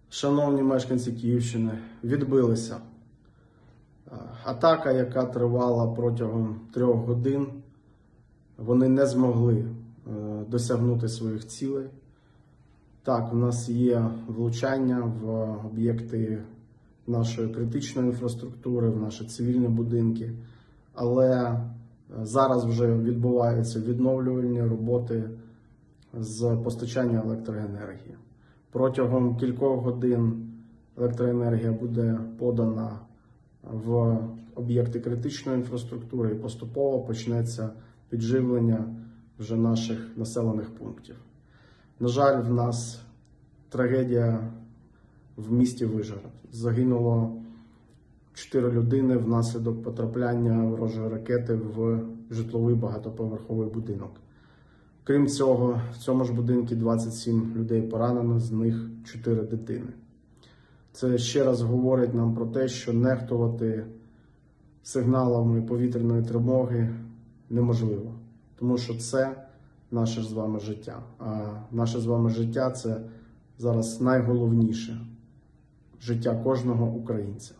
Шановні мешканці Київщини, відбилися. Атака, яка тривала протягом 3 годин, вони не змогли досягнути своїх цілей. Так, у нас є влучання в об'єкти нашої критичної інфраструктури, в наші цивільні будинки, але зараз вже відбуваються відновлювальні роботи з постачання електроенергії. Протягом кількох годин електроенергія буде подана в об'єкти критичної інфраструктури і поступово почнеться підживлення вже наших населених пунктів. На жаль, в нас трагедія в місті Вишгород. Загинуло 4 людини внаслідок потрапляння ворожої ракети в житловий багатоповерховий будинок. Крім цього, в цьому ж будинку 27 людей поранено, з них 4 дитини. Це ще раз говорить нам про те, що нехтувати сигналами повітряної тривоги неможливо. Тому що це наше з вами життя. А наше з вами життя – це зараз найголовніше життя кожного українця.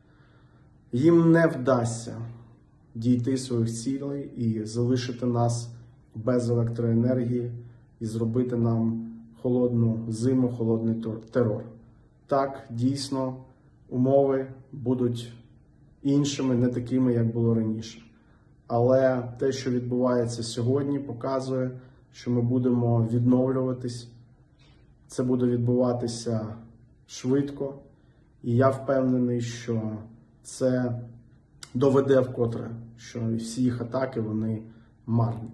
Їм не вдасться дійти своїх цілей і залишити нас без електроенергії і зробити нам холодну зиму, холодний терор. Так, дійсно, умови будуть іншими, не такими, як було раніше. Але те, що відбувається сьогодні, показує, що ми будемо відновлюватись. Це буде відбуватися швидко. І я впевнений, що це доведе вкотре, що всі їх атаки, вони марні.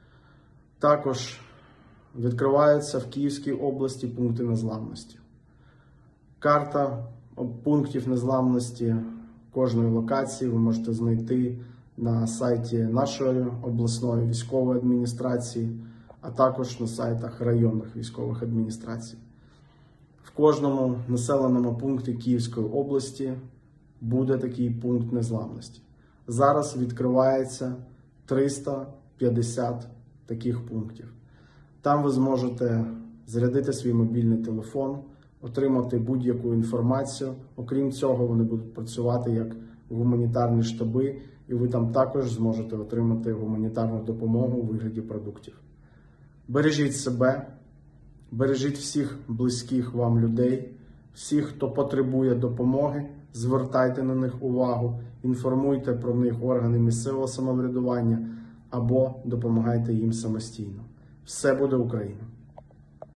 Також відкриваються в Київській області пункти незламності. Карта пунктів незламності кожної локації ви можете знайти на сайті нашої обласної військової адміністрації, а також на сайтах районних військових адміністрацій. В кожному населеному пункті Київської області буде такий пункт незламності. Зараз відкривається 350 таких пунктів. Там ви зможете зарядити свій мобільний телефон, отримати будь-яку інформацію. Окрім цього, вони будуть працювати як гуманітарні штаби, і ви там також зможете отримати гуманітарну допомогу у вигляді продуктів. Бережіть себе, бережіть всіх близьких вам людей, всіх, хто потребує допомоги, звертайте на них увагу, інформуйте про них органи місцевого самоврядування або допомагайте їм самостійно. Все буде Україна!